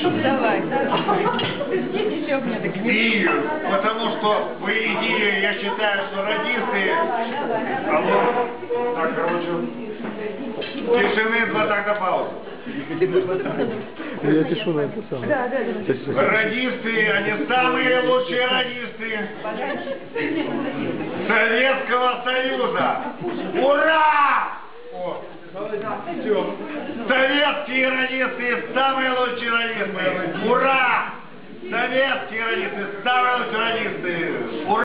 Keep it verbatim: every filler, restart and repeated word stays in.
Давай. Еще у меня так. И потому что, по идее, я считаю, что радисты... Алло. Так, короче. Тишины, два такта паузы. Я пишу на это самое. Да, да, да. Радисты, они самые лучшие радисты Советского Союза. Ура! О, все. Советские радисты, самые лучшие радисты. Ура! Советские радисты, самые лучшие радисты. Ура!